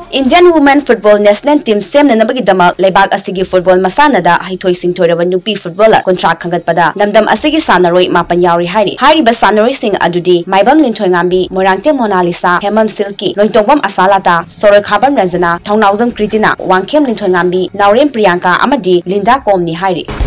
Indian Women Football National Team semnanabagi damak leibak asigi football masanada haithoi singthoraba nupi footballer contract khangatpada lamdam asigi Sanaroi mapan Yaori Hairi ba Sanaroi sing adudi maibam linthoi ngambi Morangte Monalisa Hemam Silki Loitongbam Asalata Soroi Khabam Ranjana Thongnauzam Kritina Wangkem linthoi ngambi Naurem Priyanka amadi Linda Komni Hairi